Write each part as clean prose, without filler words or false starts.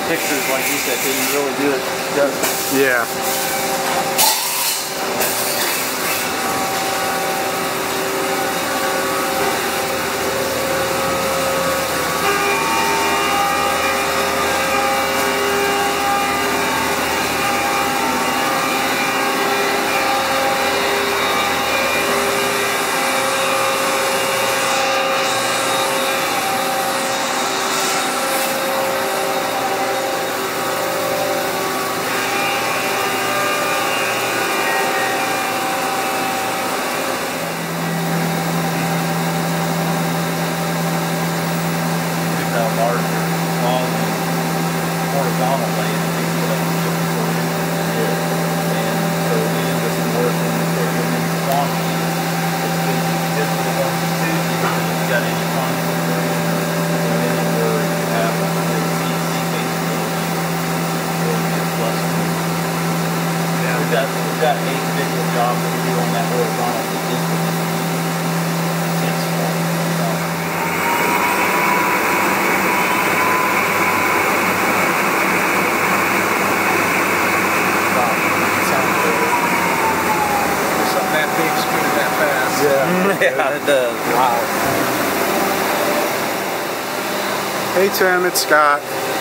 pictures, like you said, didn't really do it justice. Yeah. Larger, long, horizontal lane, I think what I'm looking for is. And so we did some work in the sort of in the swampy. It's been just for the ones and twos. If you've got any conflict or any where you have a CNC capability, really be a plus. Yeah. We've got 8 individual jobs that we do on that horizontal that this would make sense for. Yeah, it does. Wow. Hey Tim, it's Scott.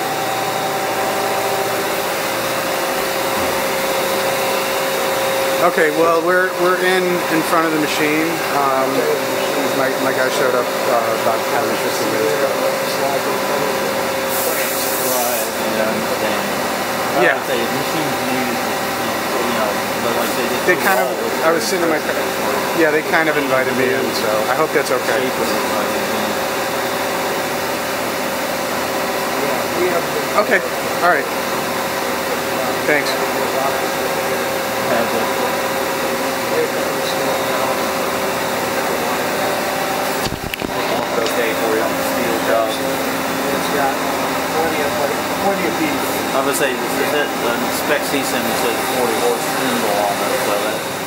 Okay, well we're in front of the machine. My guy showed up about 10 or 15 minutes ago. Right. Yeah. I would say machines used, you know, but like they kind of. I was sitting in my car. Yeah, they kind of invited me in, so I hope that's okay. Okay, all right. Thanks. Okay for you on the steel job. It's got plenty of beef. I would say the spec C-Sim says 40 horse spindle on it, so that.